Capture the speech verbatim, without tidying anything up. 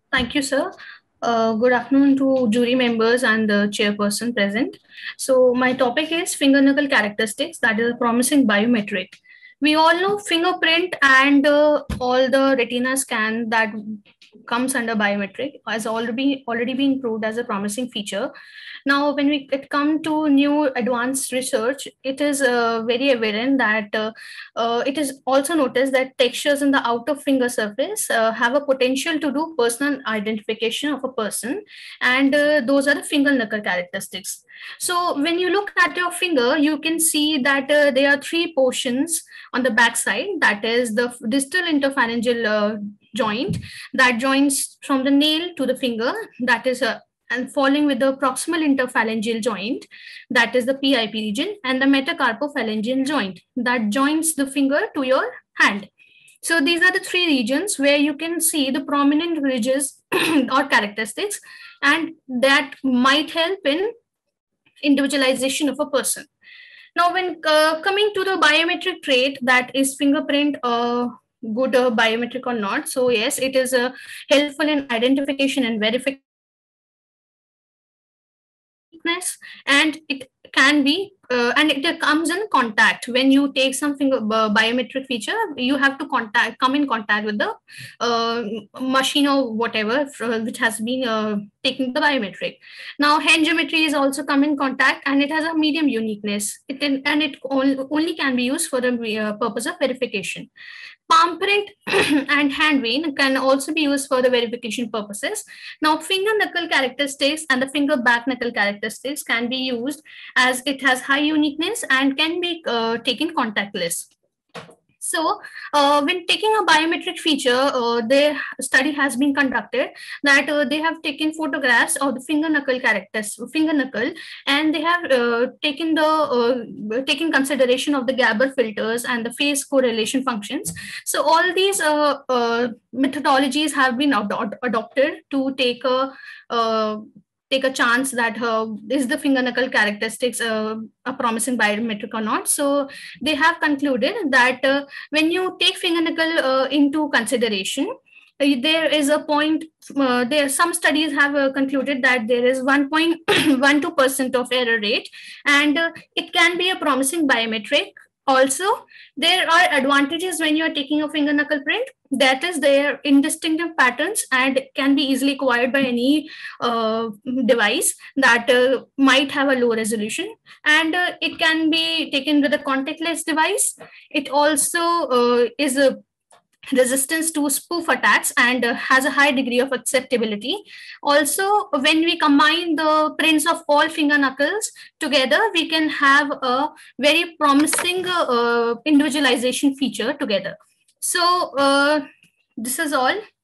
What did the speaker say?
Thank you, sir. Uh, good afternoon to jury members and the chairperson present. So my topic is finger knuckle characteristics, that is a promising biometric. We all know fingerprint and uh, all the retina scan that comes under biometric has already already been proved as a promising feature. Now, when we it come to new advanced research, it is uh, very evident that uh, uh, it is also noticed that textures in the outer finger surface uh, have a potential to do personal identification of a person, and uh, those are the finger knuckle characteristics. So, when you look at your finger, you can see that uh, there are three portions on the back side. That is the distal interphalangeal uh, joint that joins from the nail to the finger. That is a and following with the proximal interphalangeal joint, that is the P I P region, and the metacarpophalangeal joint that joins the finger to your hand. So these are the three regions where you can see the prominent ridges or characteristics, and that might help in individualization of a person. Now, when uh, coming to the biometric trait, that is fingerprint uh, good uh, biometric or not. So yes, it is uh, helpful in identification and verification, and it can be uh, and it comes in contact when you take something uh, biometric feature. You have to contact come in contact with the uh, machine or whatever uh, which has been uh, taking the biometric. Now, hand geometry is also come in contact, and it has a medium uniqueness. It in, and it only can be used for the uh, purpose of verification. Palm print and hand vein can also be used for the verification purposes. Now, finger knuckle characteristics and the finger back knuckle characteristics can be used as it has high uniqueness and can be uh, taken contactless. So, uh, when taking a biometric feature, uh, the study has been conducted that uh, they have taken photographs of the finger knuckle characters, finger knuckle, and they have uh, taken the uh, taken consideration of the Gabor filters and the phase correlation functions. So, all these uh, uh, methodologies have been ad- adopted to take a uh, take a chance that uh, is the finger knuckle characteristics uh, a promising biometric or not. So they have concluded that uh, when you take finger knuckle uh, into consideration, uh, there is a point uh, there some studies have uh, concluded that there is one point one two percent of error rate, and uh, it can be a promising biometric. Also, there are advantages when you are taking a finger knuckle print, that is their indistinctive patterns and can be easily acquired by any uh, device that uh, might have a low resolution, and uh, it can be taken with a contactless device. It also uh, is a resistance to spoof attacks and uh, has a high degree of acceptability. Also, when we combine the prints of all finger knuckles together, we can have a very promising uh, individualization feature together. So uh, this is all.